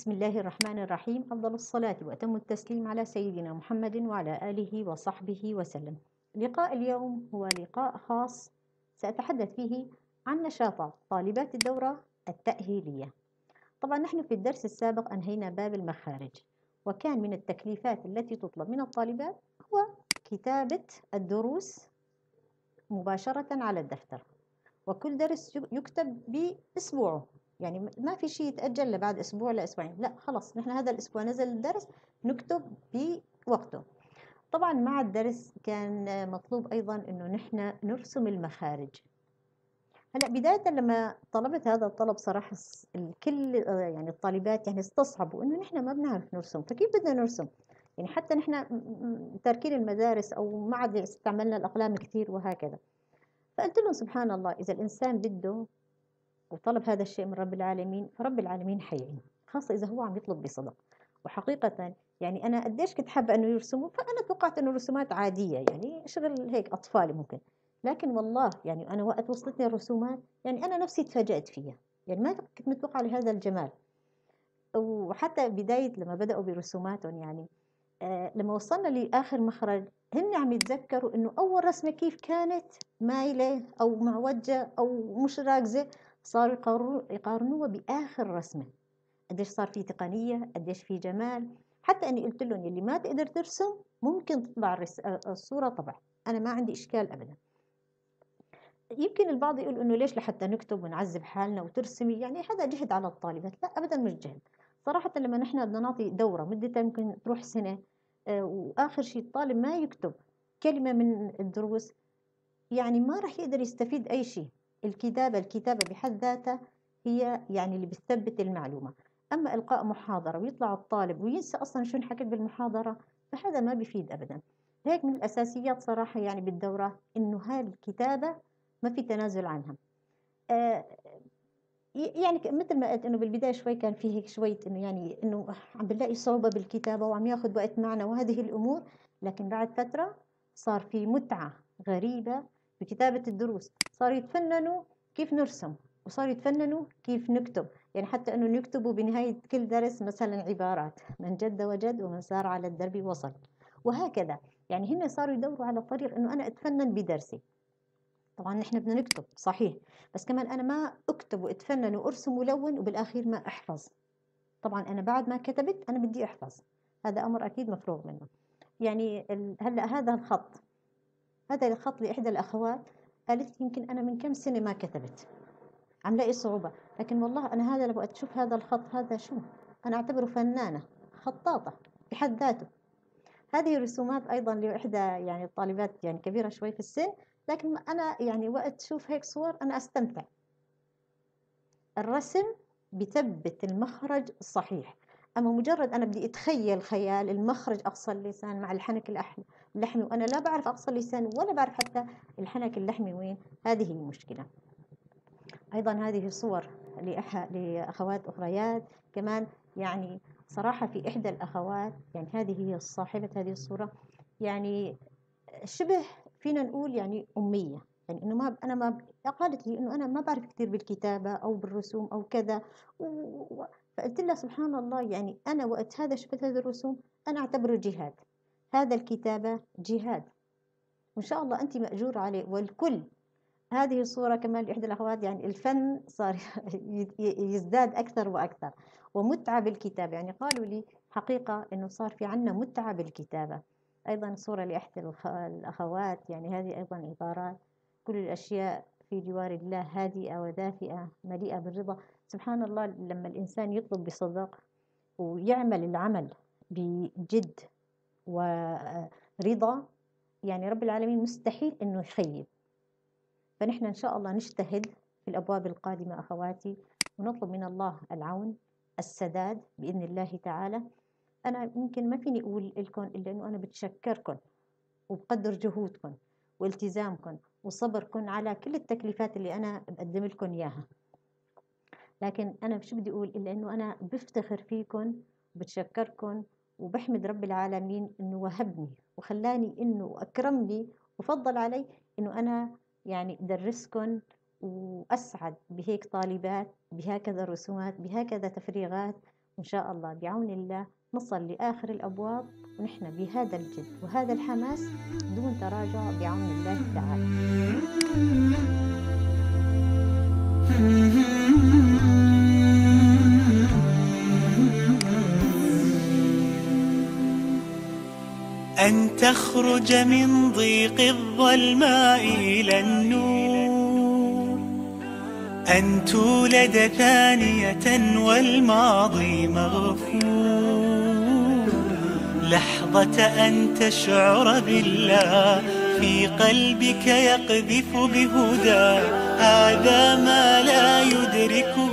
بسم الله الرحمن الرحيم. أفضل الصلاة وأتم التسليم على سيدنا محمد وعلى آله وصحبه وسلم. لقاء اليوم هو لقاء خاص سأتحدث فيه عن نشاطات طالبات الدورة التأهيلية. طبعا نحن في الدرس السابق أنهينا باب المخارج، وكان من التكليفات التي تطلب من الطالبات هو كتابة الدروس مباشرة على الدفتر، وكل درس يكتب بأسبوعه، يعني ما في شيء يتأجل لبعد أسبوع لأسبوعين، لا خلاص نحن هذا الأسبوع نزل الدرس نكتب بوقته. طبعا مع الدرس كان مطلوب أيضا أنه نحن نرسم المخارج. هلا بداية لما طلبت هذا الطلب صراحة الكل يعني الطالبات يعني استصعبوا انه نحن ما بنعرف نرسم، فكيف بدنا نرسم؟ يعني حتى نحن تاركين المدارس او ما عاد استعملنا الاقلام كثير وهكذا. فقلت لهم سبحان الله، اذا الانسان بده وطلب هذا الشيء من رب العالمين فرب العالمين حيعين، خاصة إذا هو عم يطلب بصدق. وحقيقة يعني أنا قديش كنت حابة أنه يرسموا، فأنا توقعت أنه رسومات عادية يعني شغل هيك أطفالي ممكن، لكن والله يعني أنا وقت وصلتني الرسومات يعني أنا نفسي تفاجأت فيها، يعني ما كنت متوقعة لهذا الجمال. وحتى بداية لما بدأوا برسوماتهم يعني لما وصلنا لآخر مخرج هن عم يتذكروا إنه أول رسمة كيف كانت مايلة أو معوجة أو مش راكزة، صاروا يقارنوها بآخر رسمة، قديش صار في تقنية، قديش في جمال. حتى أني قلت لهم اللي ما تقدر ترسم ممكن تطبع الصورة طبع، أنا ما عندي إشكال أبدا. يمكن البعض يقول إنه ليش لحتى نكتب ونعذب حالنا وترسمي، يعني هذا جهد على الطالبات، لا أبدا مش جهد. صراحة لما نحن بدنا نعطي دورة مدتها ممكن تروح سنة، وآخر شيء الطالب ما يكتب كلمة من الدروس، يعني ما راح يقدر يستفيد أي شيء. الكتابة بحد ذاتها هي يعني اللي بتثبت المعلومة. أما إلقاء محاضرة ويطلع الطالب وينسى أصلا شو انحكت بالمحاضرة فهذا ما بيفيد أبدا. هيك من الأساسيات صراحة يعني بالدورة إنه هاي الكتابة ما في تنازل عنها. آه، يعني مثل ما قلت انه بالبدايه شوي كان في هيك شويه انه يعني انه عم بنلاقي صعوبه بالكتابه وعم ياخذ وقت معنا وهذه الامور، لكن بعد فتره صار في متعه غريبه بكتابه الدروس، صاروا يتفننوا كيف نرسم وصاروا يتفننوا كيف نكتب. يعني حتى انه يكتبوا بنهايه كل درس مثلا عبارات من جد وجد ومن سار على الدرب وصل، وهكذا. يعني هن صاروا يدوروا على طريق انه انا اتفنن بدرسي. طبعا نحن بدنا نكتب صحيح، بس كمان انا ما اكتب واتفنن وارسم ولون وبالاخير ما احفظ. طبعا انا بعد ما كتبت انا بدي احفظ، هذا امر اكيد مفروغ منه. يعني هلا هذا الخط لاحدى الاخوات قالت يمكن انا من كم سنه ما كتبت، عم لاقي صعوبه، لكن والله انا هذا لو تشوف هذا الخط هذا شو، انا اعتبره فنانه خطاطه بحد ذاته. هذه رسومات أيضا لإحدى يعني الطالبات يعني كبيرة شوي في السن، لكن أنا يعني وقت شوف هيك صور أنا أستمتع. الرسم بثبت المخرج الصحيح، أما مجرد أنا بدي أتخيل خيال المخرج أقصى اللسان مع الحنك اللحمي وأنا لا بعرف أقصى اللسان ولا بعرف حتى الحنك اللحمي وين، هذه المشكلة. أيضا هذه صور لأخوات أخريات كمان، يعني صراحة في إحدى الأخوات يعني هذه هي صاحبة هذه الصورة، يعني شبه فينا نقول يعني أمية، يعني إنه ما أنا ما قالت لي إنه أنا ما بعرف كثير بالكتابة أو بالرسوم أو كذا فقلت لها سبحان الله، يعني أنا وقت هذا شفت هذه الرسوم أنا أعتبره جهاد، هذا الكتابة جهاد، وإن شاء الله أنت مأجور عليه. والكل هذه الصورة كمان لإحدى الأخوات، يعني الفن صار يزداد أكثر وأكثر ومتعة بالكتابة، يعني قالوا لي حقيقة إنه صار في عنا متعة بالكتابة. أيضا صورة لإحدى الأخوات، يعني هذه أيضا عبارات: كل الأشياء في جوار الله هادئة ودافئة مليئة بالرضا. سبحان الله لما الإنسان يطلب بصدق ويعمل العمل بجد ورضا، يعني رب العالمين مستحيل إنه يخيب. فنحن إن شاء الله نجتهد في الأبواب القادمة أخواتي، ونطلب من الله العون السداد بإذن الله تعالى. أنا يمكن ما فيني أقول لكم إلا أنه أنا بتشكركم وبقدر جهودكم والتزامكم وصبركم على كل التكليفات اللي أنا بقدم لكم إياها، لكن أنا شو بدي أقول إلا أنه أنا بفتخر فيكم وبتشكركم وبحمد رب العالمين أنه وهبني وخلاني أنه أكرمني وفضل علي أنه أنا يعني أدرسكم وأسعد بهيك طالبات بهكذا رسومات بهكذا تفريغات وإن شاء الله بعون الله نصل لآخر الأبواب ونحن بهذا الجد وهذا الحماس دون تراجع بعون الله تعالى. أن تخرج من ضيق الظلماء إلى النور، أن تولد ثانية والماضي مغفور، لحظة أن تشعر بالله في قلبك يقذف بهدى، هذا ما لا يدركه